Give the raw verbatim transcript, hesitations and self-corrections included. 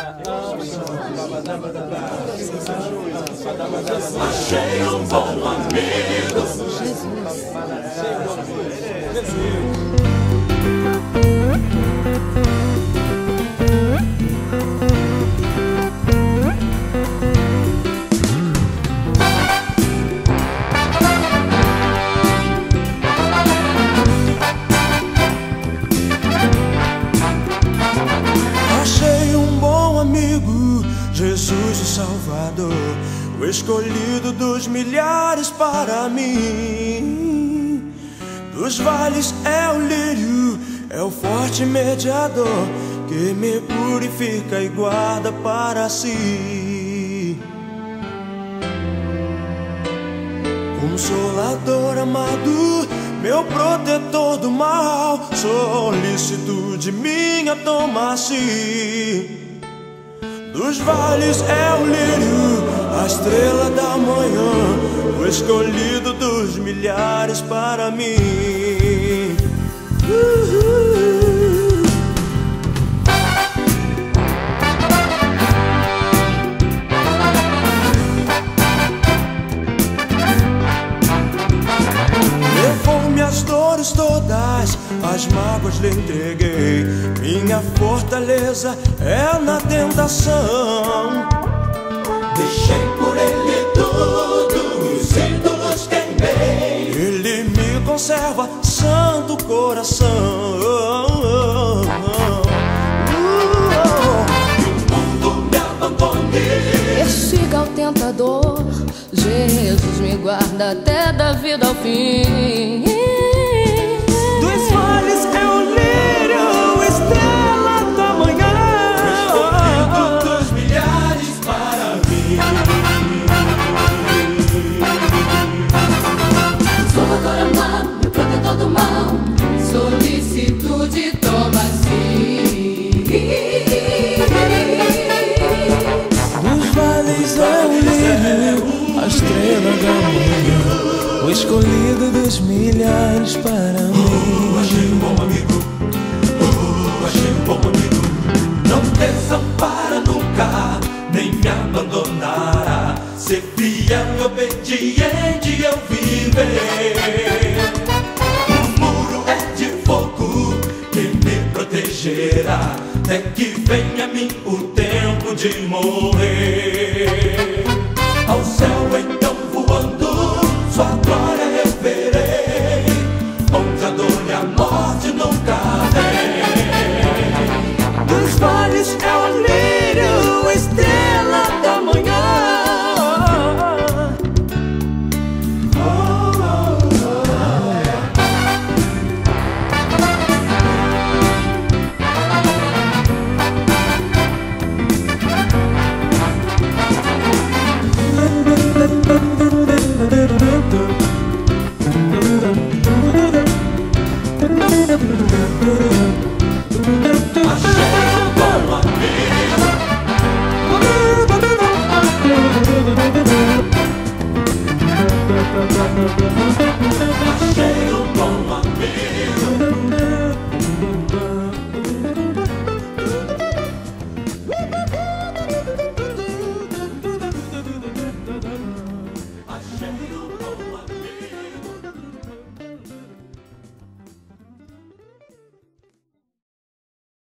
Achei um bom amigo. Achei um bom amigo, Jesus o Salvador, o escolhido dos milhares para mim. Dos vales é o lírio, é o forte mediador, que me purifica e guarda para si. Consolador amado, meu protetor do mal, solicitude minha toma-se. Dos vales é o lírio, a estrela da manhã, o escolhido dos milhares para mim. Uhul. Levou-me as dores todas, as mágoas lhe entreguei. Minha fortaleza é na tentação. Deixei por ele tudo, os ídolos queimei. Ele me conserva, santo coração. Que o mundo me abandone, Persiga o tentador, Jesus me guarda até da vida ao fim. Dos vales é o lírio, estrela da manhã, escolhido dos milhares para mim. Salvador amado, meu protetor do mal, solicitude toma-se. dos vales é o lírio, a estrela da manhã, o escolhido dos milhares para mim. Achei um bom amigo, oh, achei um bom amigo. Não desampara nunca, nem me abandonará. Ser fiel e obediente eu viver. O muro é de fogo que me protegerá, até que venha a mim o tempo de morrer. Ao céu então voando, sua glória